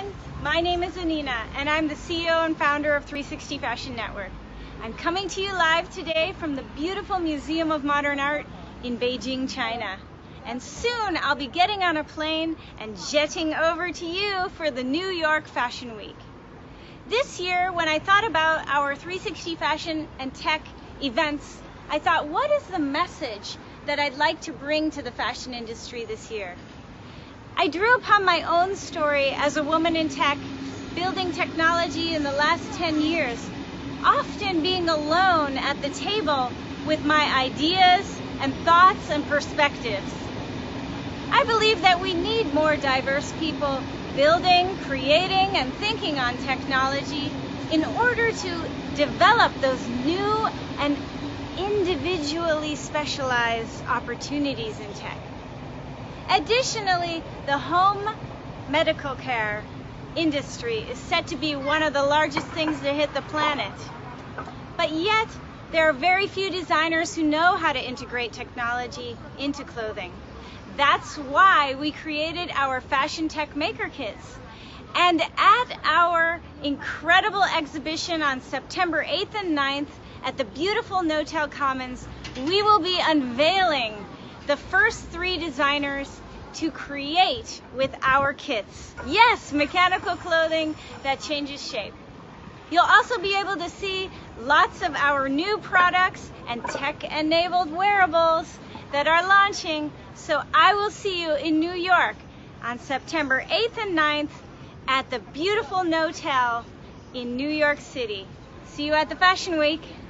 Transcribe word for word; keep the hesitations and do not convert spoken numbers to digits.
everyone. My name is Anina, and I'm the C E O and founder of three sixty Fashion Network. I'm coming to you live today from the beautiful Museum of Modern Art in Beijing, China. And soon I'll be getting on a plane and jetting over to you for the New York Fashion Week. This year, when I thought about our three sixty Fashion and Tech events, I thought, what is the message that I'd like to bring to the fashion industry this year? I drew upon my own story as a woman in tech, building technology in the last ten years, often being alone at the table with my ideas and thoughts and perspectives. I believe that we need more diverse people building, creating, and thinking on technology in order to develop those new and individually specialized opportunities in tech. Additionally, the home medical care industry is set to be one of the largest things to hit the planet. But yet, there are very few designers who know how to integrate technology into clothing. That's why we created our Fashion Tech Maker Kits. And at our incredible exhibition on September eighth and ninth at the beautiful Notel Commons, we will be unveiling the first three designers to create with our kits. Yes, mechanical clothing that changes shape. You'll also be able to see lots of our new products and tech-enabled wearables that are launching. So I will see you in New York on September eighth and ninth at the beautiful Notel in New York City. See you at the Fashion Week.